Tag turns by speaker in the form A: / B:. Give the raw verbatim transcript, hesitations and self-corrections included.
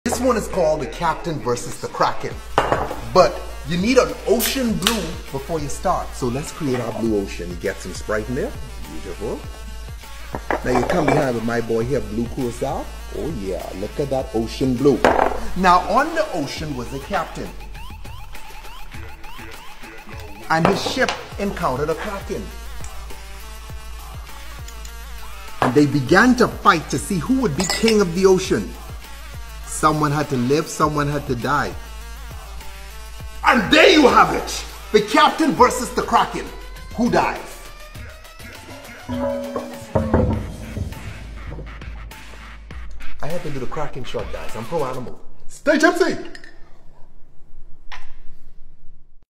A: This one is called the Captain versus the Kraken. But you need an ocean blue before you start. So let's create our blue ocean. You get some Sprite in there. Beautiful. Now you come behind with my boy here, Blue Curacao. Oh yeah, look at that ocean blue. Now on the ocean was the captain. And his ship encountered a Kraken. And they began to fight to see who would be king of the ocean. Someone had to live, someone had to die. And there you have it. The captain versus the Kraken. Who dies? I had to do the Kraken shot, guys. I'm pro animal. Stay tipsy.